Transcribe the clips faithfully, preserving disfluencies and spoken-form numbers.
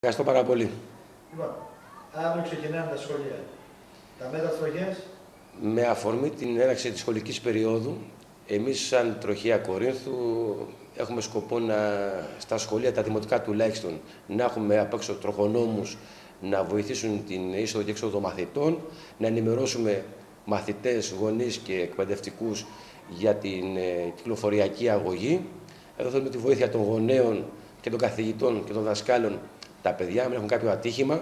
Ευχαριστώ πάρα πολύ. Λοιπόν, αύριο ξεκινάνε τα σχολεία. Τα μέτρα τροχέας. Με αφορμή την έναρξη της σχολικής περίοδου, εμείς σαν Τροχέα Κορίνθου έχουμε σκοπό να, στα σχολεία, τα δημοτικά τουλάχιστον, να έχουμε απ' έξω τροχονόμους να βοηθήσουν την είσοδο και έξοδο των μαθητών, να ενημερώσουμε μαθητές, γονείς και εκπαιδευτικούς για την ε, κυκλοφοριακή αγωγή. Εδώ θέλουμε τη βοήθεια των γονέων και των καθηγητών και των δασκάλων, τα παιδιά, μην έχουν κάποιο ατύχημα.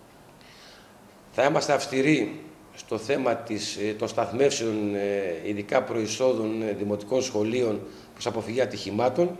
Θα είμαστε αυστηροί στο θέμα της, των σταθμεύσεων, ειδικά προεισόδων δημοτικών σχολείων προς αποφυγή ατυχημάτων,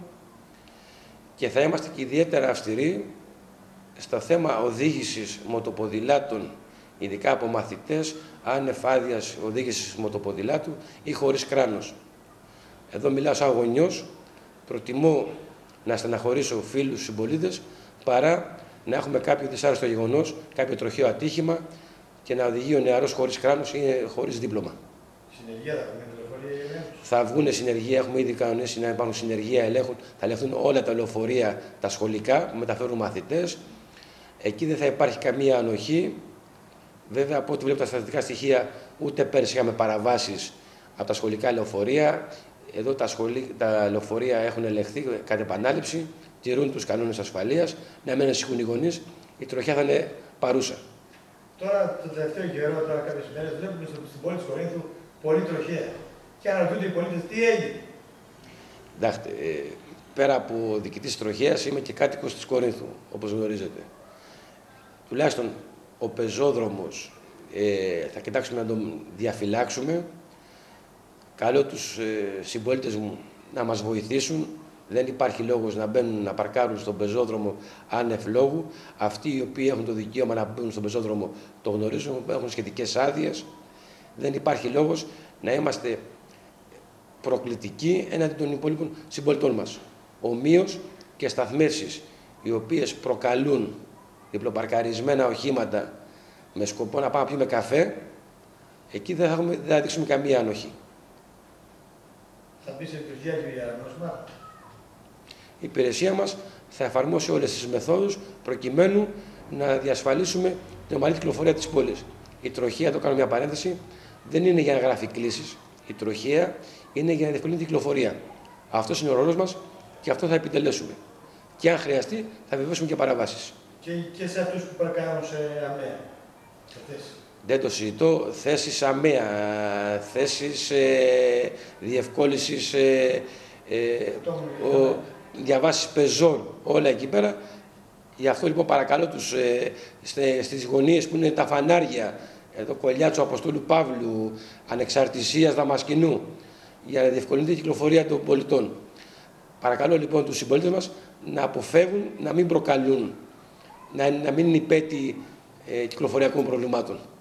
και θα είμαστε και ιδιαίτερα αυστηροί στο θέμα οδήγησης μοτοποδηλάτων, ειδικά από μαθητές άνευ άδειας οδήγησης μοτοποδηλάτου ή χωρίς κράνος. Εδώ μιλάω σαν γονιός, προτιμώ να στεναχωρήσω φίλους, συμπολίτες, παρά να έχουμε κάποιο δυσάρεστο γεγονός, κάποιο τροχαίο ατύχημα και να οδηγεί ο νεαρός χωρίς κράνος ή χωρίς δίπλωμα. Συνεργεία θα βγουν λεωφορεία ελέγχου. Θα βγουν συνεργεία, έχουμε ήδη κανονίσει να υπάρχουν συνεργεία ελέγχων. Θα ελεγχθούν όλα τα λεωφορεία, τα σχολικά που μεταφέρουν μαθητές. Εκεί δεν θα υπάρχει καμία ανοχή. Βέβαια, από ό,τι βλέπω τα στατιστικά στοιχεία, ούτε πέρσι είχαμε παραβάσεις από τα σχολικά λεωφορεία. Εδώ τα, σχολή, τα λεωφορεία έχουν ελεγχθεί κατ' επανάληψη, τηρούν τους κανόνες ασφαλείας, να μην ανησυχούν οι γονείς, η τροχιά θα είναι παρούσα. Τώρα, το τελευταίο καιρό, τώρα κάποιες μέρες, βλέπουμε στην πόλη της Κορίνθου πολύ τροχαία. Και αναρωτούνται οι πολίτες τι έγινε. Εντάξει, ε, πέρα από διοικητής τροχέας, είμαι και κάτοικος της Κορίνθου, όπως γνωρίζετε. Τουλάχιστον ο πεζόδρομος ε, θα κοιτάξουμε να τον διαφυλάξουμε. Καλώ τους ε, συμπολίτες μου να μας βοηθήσουν. Δεν υπάρχει λόγος να μπαίνουν να παρκάρουν στον πεζόδρομο άνευ λόγου. Αυτοί οι οποίοι έχουν το δικαίωμα να μπαίνουν στον πεζόδρομο το γνωρίζουν, έχουν σχετικές άδειες. Δεν υπάρχει λόγος να είμαστε προκλητικοί έναντι των υπόλοιπων συμπολιτών μας. Ομοίως και σταθμεύσεις οι οποίες προκαλούν διπλοπαρκαρισμένα οχήματα με σκοπό να πάμε να πιούμε καφέ, εκεί δεν θα, έχουμε, δεν θα δείξουμε καμία ανοχή. Θα μπει σε λειτουργία και η αναγνώσμα. Η υπηρεσία μας θα εφαρμόσει όλες τις μεθόδους προκειμένου να διασφαλίσουμε την ομαλή κυκλοφορία της πόλης. Η τροχέα, το κάνω μια παρένθεση, δεν είναι για να γράφει κλήσεις. Η τροχέα είναι για να διευκολύνει την κυκλοφορία. Αυτός είναι ο ρόλος μας και αυτό θα επιτελέσουμε. Και αν χρειαστεί, θα επιβεβαιώσουμε και παραβάσεις. Και, και σε αυτούς που παρκάρουν σε ΑΜΕΑ. Δεν το συζητώ. Θέσεις ΑΜΕΑ, θέσεις ε, διευκόλυνσης, ε, ε, ο, διαβάσεις πεζών, όλα εκεί πέρα. Γι' αυτό λοιπόν παρακαλώ τους ε, στις γωνίες που είναι τα φανάρια, εδώ Κολιάτσου, Αποστόλου Παύλου, Ανεξαρτησίας, Δαμασκηνού, για να διευκολυνθεί η κυκλοφορία των πολιτών. Παρακαλώ λοιπόν τους συμπολίτες μας να αποφεύγουν, να μην προκαλούν, να, να μην είναι υπέτειοι ε, κυκλοφοριακών προβλημάτων.